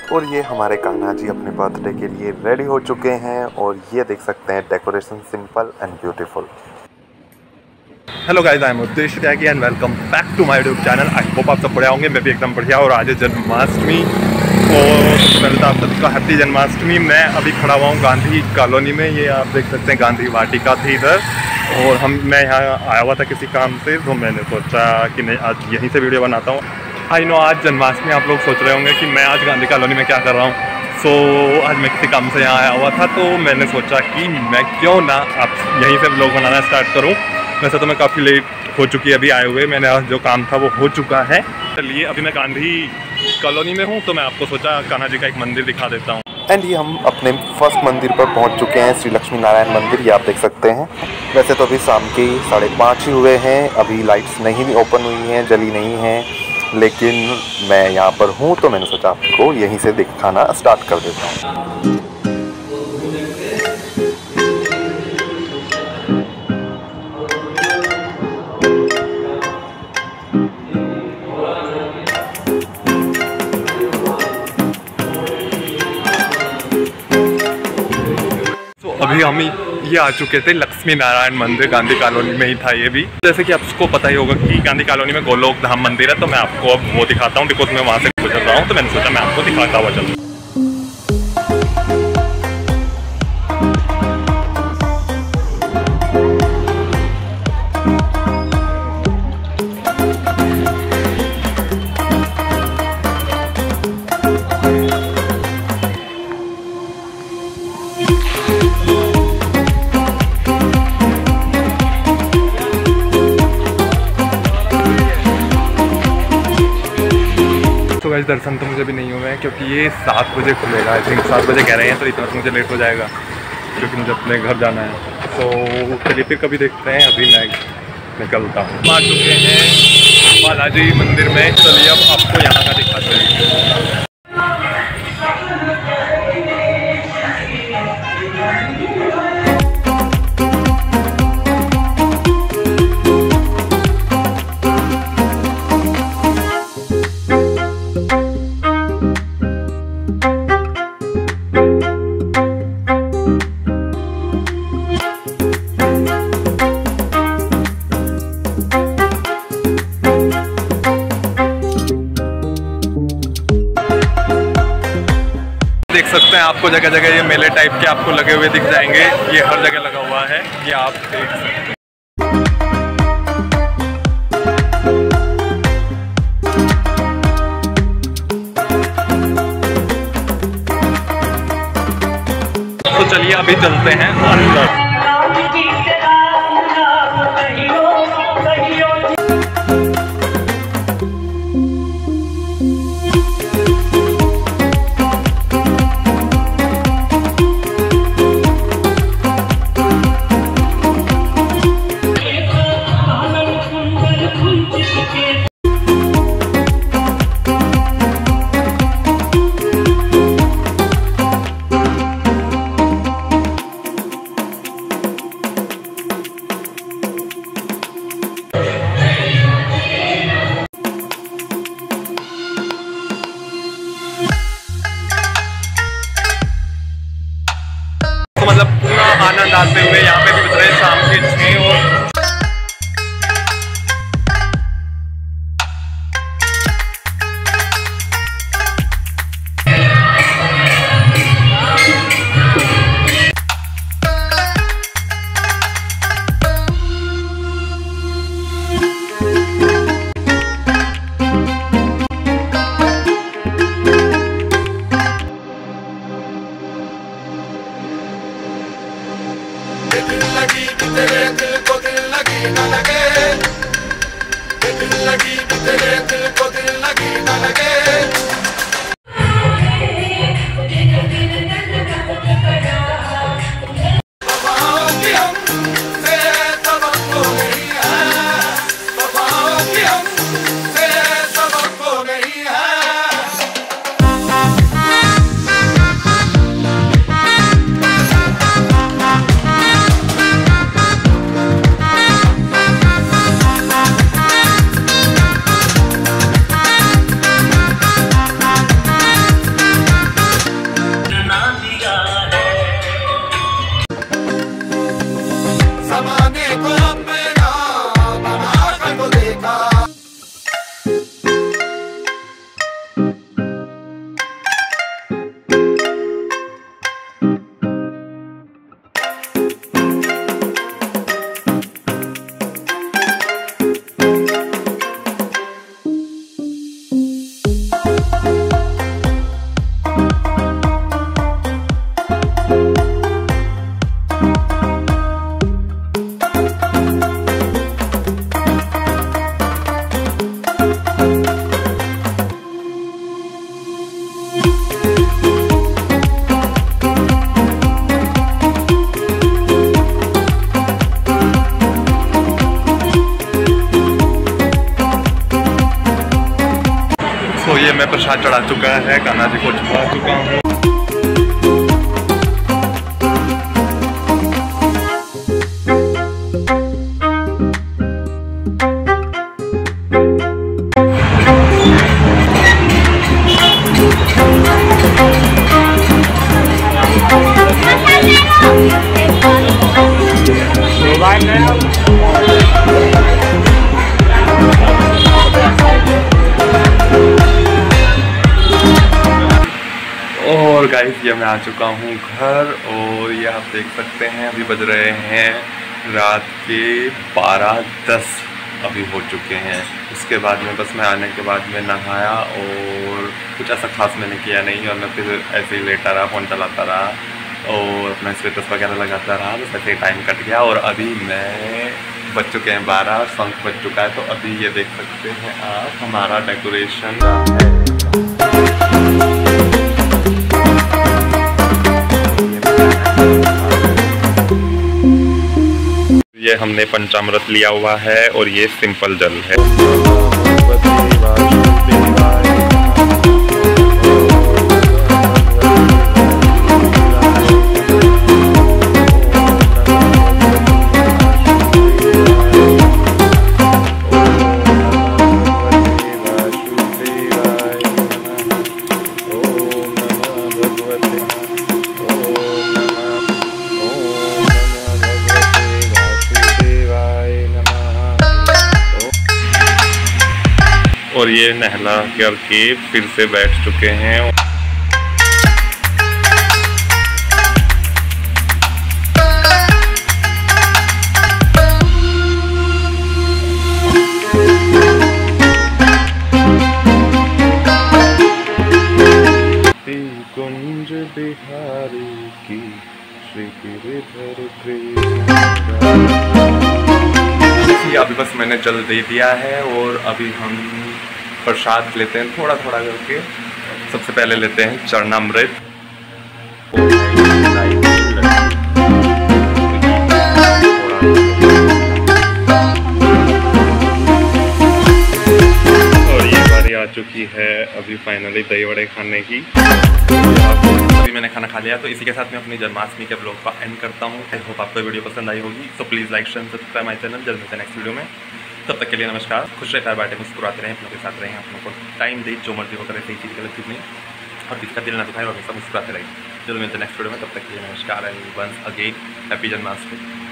और ये हमारे कान्हा जी अपने बर्थडे के लिए रेडी हो चुके हैं और ये देख सकते हैं decoration simple and beautiful. Hello guys, I am Uddeshya Tyagi and welcome back to my YouTube channel. I hope आप सब बढ़िया होंगे, मैं भी एकदम बढ़िया। और आज है जन्माष्टमी और पहले तो आप सबका हैप्पी जन्माष्टमी। मैं अभी खड़ा हुआ हूँ गांधी कॉलोनी में, ये आप देख सकते हैं गांधी वाटिका थी इधर। और मैं यहाँ आया हुआ था किसी काम से, तो मैंने सोचा कि मैं आज यहीं से वीडियो बनाता हूँ। आई नो आज जन्माष्टमी, आप लोग सोच रहे होंगे कि मैं आज गांधी कॉलोनी में क्या कर रहा हूँ। आज मैं किसी काम से यहाँ आया हुआ था, तो मैंने सोचा कि मैं क्यों ना आप यहीं से व्लॉग बनाना स्टार्ट करूँ। वैसे तो मैं काफ़ी लेट हो चुकी है अभी आए हुए, मैंने जो काम था वो हो चुका है। चलिए अभी मैं गांधी कॉलोनी में हूँ, तो मैं आपको सोचा कान्हा जी का एक मंदिर दिखा देता हूँ। एंड ये हम अपने फर्स्ट मंदिर पर पहुंच चुके हैं, श्री लक्ष्मी नारायण मंदिर। ये आप देख सकते हैं। वैसे तो अभी शाम के 5:30 ही हुए हैं, अभी लाइट्स नहीं ओपन हुई हैं, जली नहीं हैं, लेकिन मैं यहाँ पर हूँ तो मैंने सोचा आपको यहीं से दिखाना स्टार्ट कर देता हूँ। अभी हम ये आ चुके थे लक्ष्मी नारायण मंदिर, गांधी कॉलोनी में ही था ये भी। जैसे कि आपको पता ही होगा कि गांधी कॉलोनी में गोलोक धाम मंदिर है, तो मैं आपको अब वो दिखाता हूँ बिकॉज मैं वहाँ से गुजर रहा हूँ, तो मैंने सोचा मैं आपको दिखाता हुआ चलूँ। दर्शन तो मुझे भी नहीं हुए हैं क्योंकि ये 7 बजे खुलेगा। आई थिंक 7 बजे कह रहे हैं, तो इतना तो मुझे लेट हो जाएगा क्योंकि मुझे अपने घर जाना है। तो चलिए फिर कभी देखते हैं, अभी मैं निकलता हूँ। आ चुके हैं बालाजी मंदिर में, चलिए अब आपको यहाँ का दिखाते हैं। देख सकते हैं, आपको जगह जगह ये मेले टाइप के आपको लगे हुए दिख जाएंगे। ये हर जगह लगा हुआ है, ये आप देख सकते हैं। तो चलिए अभी चलते हैं अंदर। मतलब पूरा आनंद आते हुए यहाँ पे भी बज रहे हैं शाम के 6 और लगी तेरे दिल प्रसाद चढ़ा चुका है, कान्हा जी को चढ़ा चुका हूँ। और गाइस ये मैं आ चुका हूँ घर, और ये आप देख सकते हैं अभी बज रहे हैं रात के 12:10 अभी हो चुके हैं। उसके बाद में बस मैं आने के बाद में नहाया और कुछ ऐसा खास मैंने किया नहीं, और मैं फिर ऐसे ही लेटा रहा, फ़ोन चलाता रहा और अपना स्टेटस वगैरह लगाता रहा। बस ऐसे ही टाइम कट गया। और अभी मैं बज चुके हैं 12, शंख बज चुका है। तो अभी ये देख सकते हैं आप हमारा डेकोरेशन है। ये हमने पंचामृत लिया हुआ है और ये सिंपल जल है। और ये नहला करके फिर से बैठ चुके हैं। कुंज बिहारी की श्री गिरिधर अभी बस मैंने जल दे दिया है, और अभी हम प्रसाद लेते हैं थोड़ा थोड़ा करके। सबसे पहले लेते हैं चरणामृत। और ये बारी आ चुकी है अभी फाइनली दही वड़े खाने की। अभी मैंने खाना खा लिया, तो इसी के साथ मैं अपनी जन्माष्टमी के ब्लॉग का एंड करता हूँ। आई होप आपको वीडियो पसंद आई होगी। तो please like share subscribe my channel. जल्द मिलते हैं नेक्स्ट वीडियो में। तब तक के लिए नमस्कार। खुश रहकर बातें मुस्कुराते रहें, अपनों के साथ रहें, अपनों को टाइम दे, जो मर्जी होकर सही चीज़ गलत चीज़ नहीं, और किसका दिल ना दुखाए और हमेशा मुस्कुराते रहें। जल्द मिलते हैं नेक्स्ट वीडियो में। तब तक के लिए नमस्कार and once again happy Janmashtami.